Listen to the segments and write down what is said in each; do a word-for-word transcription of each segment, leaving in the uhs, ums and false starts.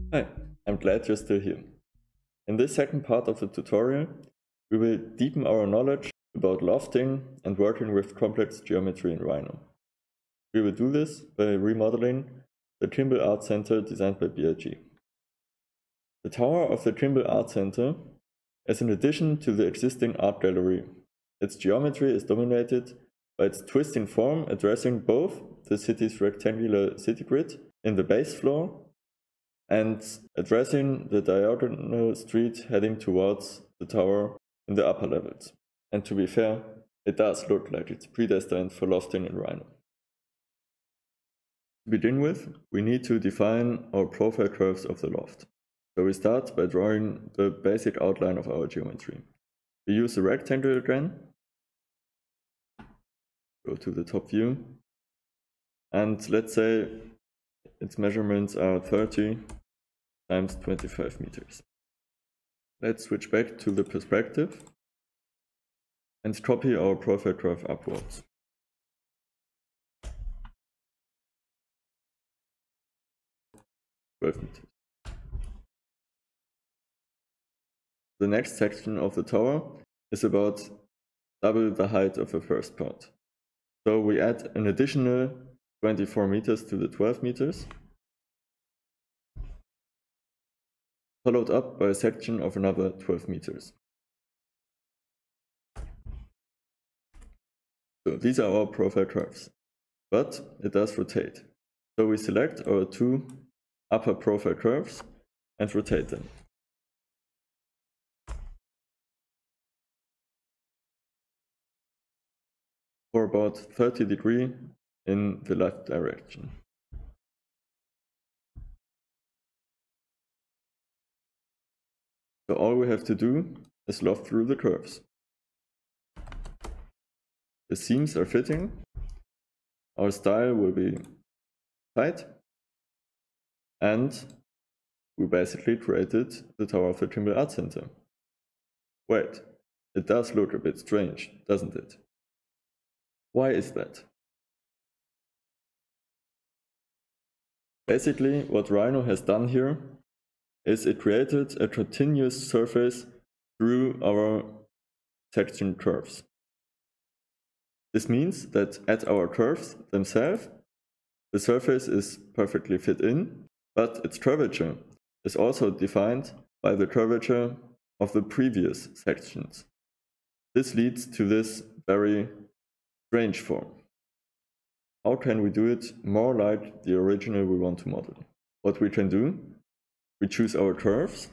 Hi, I'm glad you're still here. In this second part of the tutorial, we will deepen our knowledge about lofting and working with complex geometry in Rhino. We will do this by remodeling the Trimble Art Center designed by B I G. The tower of the Trimble Art Center is an addition to the existing art gallery. Its geometry is dominated by its twisting form, addressing both the city's rectangular city grid in the base floor and addressing the diagonal street heading towards the tower in the upper levels. And to be fair, it does look like it's predestined for lofting in Rhino. To begin with, we need to define our profile curves of the loft. So we start by drawing the basic outline of our geometry. We use a rectangle again, go to the top view, and let's say its measurements are thirty times twenty-five meters. Let's switch back to the perspective and copy our profile curve upwards. twelve meters. The next section of the tower is about double the height of the first part. So we add an additional twenty-four meters to the twelve meters, followed up by a section of another twelve meters. So these are our profile curves, but it does rotate. So we select our two upper profile curves and rotate them. For about thirty degrees in the left direction. So all we have to do is loft through the curves. The seams are fitting, our style will be tight, and we basically created the tower of the Trimble Art Center. Wait, it does look a bit strange, doesn't it? Why is that? Basically, what Rhino has done here is it created a continuous surface through our section curves. This means that at our curves themselves, the surface is perfectly fit in, but its curvature is also defined by the curvature of the previous sections. This leads to this very strange form. How can we do it more like the original we want to model? What we can do, we choose our curves,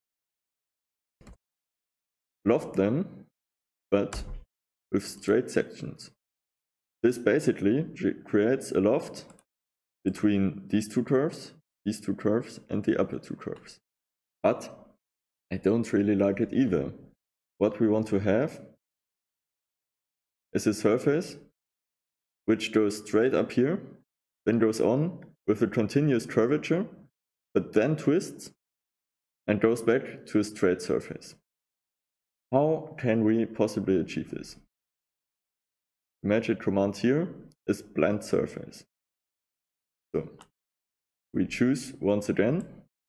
loft them, but with straight sections. This basically creates a loft between these two curves, these two curves, and the upper two curves. But I don't really like it either. What we want to have is a surface which goes straight up here, then goes on with a continuous curvature, but then twists and goes back to a straight surface. How can we possibly achieve this? The magic command here is blend surface. So we choose once again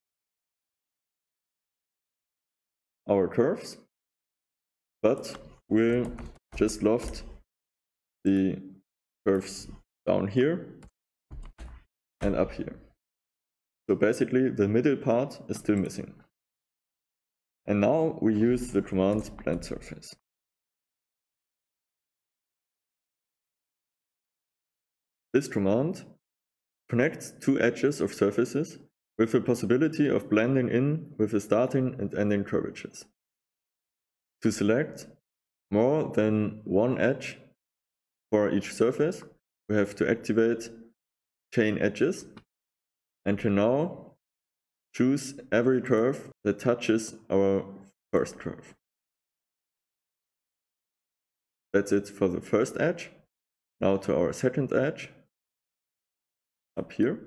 our curves, but we'll just loft the curves down here and up here. So basically the middle part is still missing. And now we use the command blend surface. This command connects two edges of surfaces with the possibility of blending in with the starting and ending curvatures. To select more than one edge for each surface, we have to activate chain edges and can now choose every curve that touches our first curve. That's it for the first edge. Now to our second edge, up here.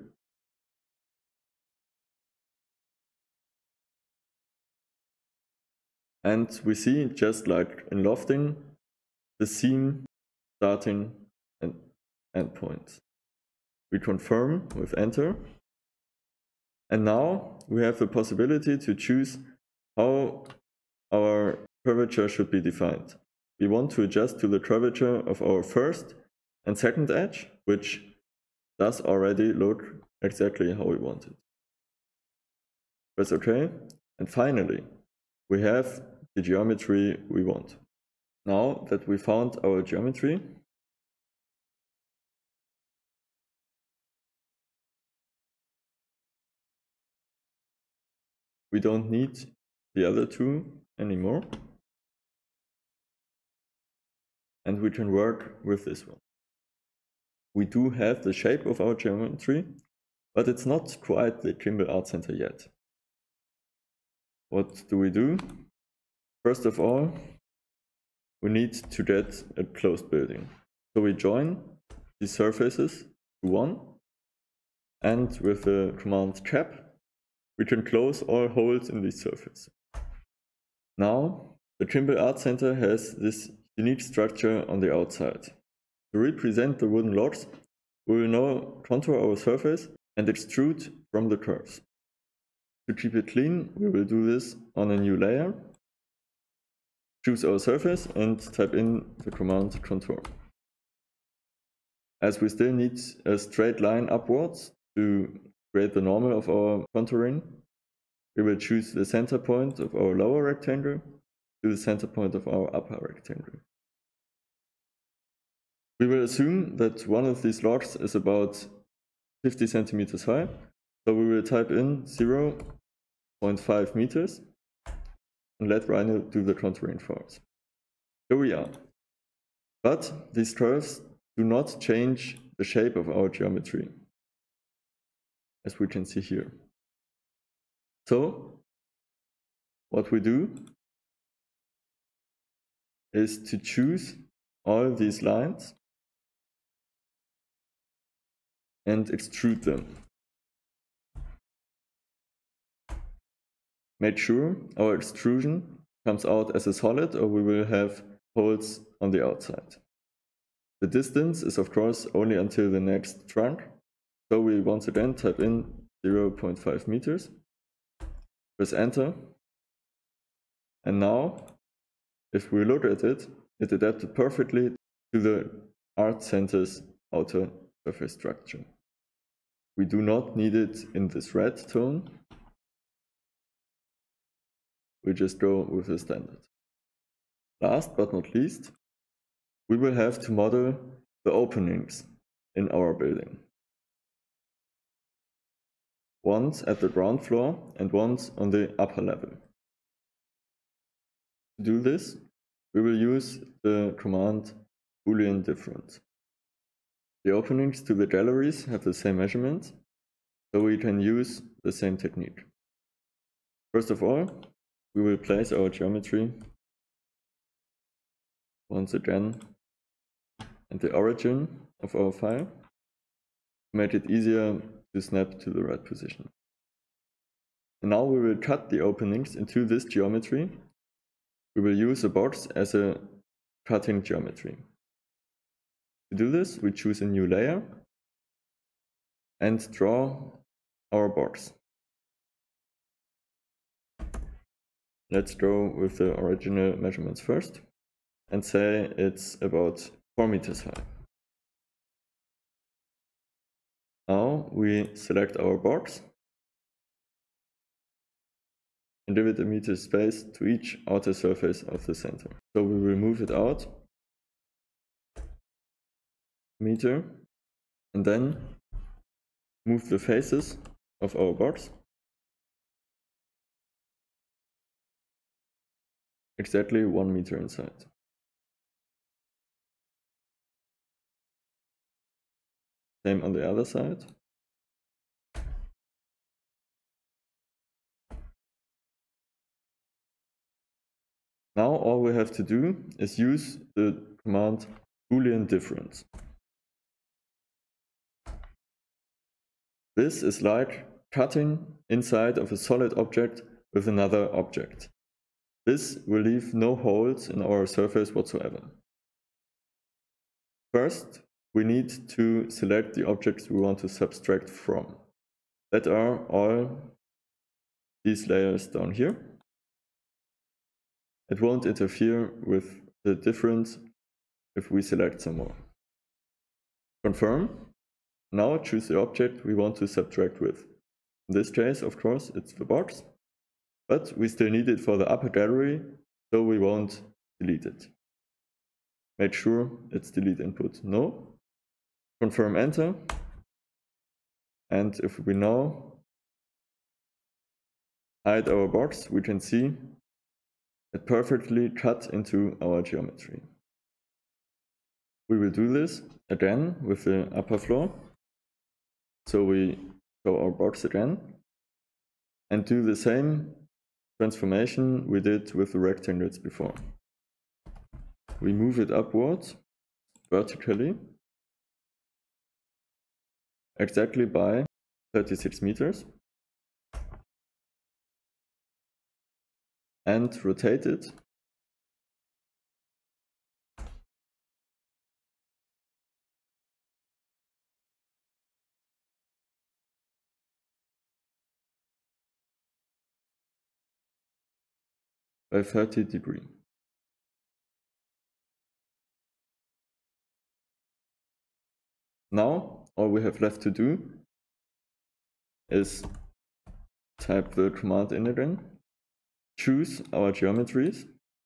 And we see, just like in lofting, the seam starting and end points. We confirm with enter. And now we have the possibility to choose how our curvature should be defined. We want to adjust to the curvature of our first and second edge, which does already look exactly how we want it. Press OK, and finally, we have the geometry we want. Now that we found our geometry, we don't need the other two anymore, and we can work with this one. We do have the shape of our geometry, but it's not quite the Trimble Art Center yet. What do we do? First of all, we need to get a closed building. So we join these surfaces to one, and with the command cap, we can close all holes in this surface. Now, the Trimble Art Center has this unique structure on the outside. To represent the wooden logs, we will now contour our surface and extrude from the curves. To keep it clean, we will do this on a new layer. Choose our surface and type in the command contour. As we still need a straight line upwards to create the normal of our contouring, we will choose the center point of our lower rectangle to the center point of our upper rectangle. We will assume that one of these logs is about fifty centimeters high, so we will type in zero point five meters and let Rhino do the contouring for us. Here we are. But these curves do not change the shape of our geometry, as we can see here. So, what we do is to choose all these lines and extrude them. Make sure our extrusion comes out as a solid, or we will have holes on the outside. The distance is of course only until the next trunk, so we once again type in zero point five meters, press enter, and now if we look at it, it adapted perfectly to the art center's outer surface structure. We do not need it in this red tone, we just go with the standard. Last but not least, we will have to model the openings in our building. Once at the ground floor and once on the upper level. To do this, we will use the command Boolean difference. The openings to the galleries have the same measurement, so we can use the same technique. First of all, we will place our geometry once again at the origin of our file to make it easier to snap to the right position. And now we will cut the openings into this geometry. We will use a box as a cutting geometry. To do this, we choose a new layer and draw our box. Let's go with the original measurements first and say it's about four meters high. Now we select our box and give it a meter space to each outer surface of the center. So we will move it out meter and then move the faces of our box exactly one meter inside. Same on the other side. Now all we have to do is use the command Boolean difference. This is like cutting inside of a solid object with another object. This will leave no holes in our surface whatsoever. First, we need to select the objects we want to subtract from. that are all these layers down here. It won't interfere with the difference if we select some more. Confirm. Now choose the object we want to subtract with. In this case, of course, it's the box, but we still need it for the upper gallery, so we won't delete it. Make sure it's delete input no. Confirm enter. And if we now hide our box, we can see it perfectly cut into our geometry. We will do this again with the upper floor. So we show our box again and do the same transformation we did with the rectangles before. We move it upwards vertically exactly by thirty-six meters and rotate it by thirty degrees. Now all we have left to do is type the command in again, choose our geometries,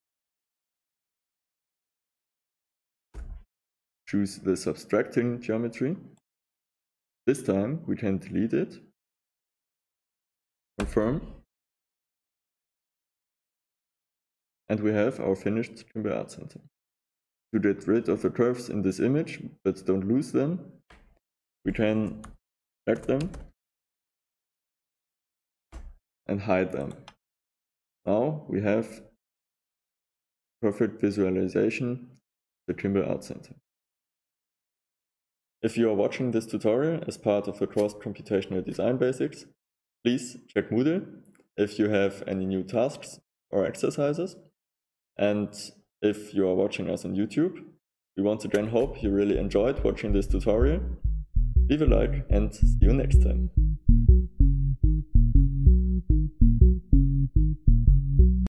choose the subtracting geometry. This time we can delete it, confirm, and we have our finished Trimble Art Center. To get rid of the curves in this image, but don't lose them, we can select them and hide them. Now we have perfect visualization of the Trimble Art Center. If you are watching this tutorial as part of the course Computational Design Basics, please check Moodle if you have any new tasks or exercises. And if you are watching us on YouTube, we once again hope you really enjoyed watching this tutorial. Leave a like and see you next time.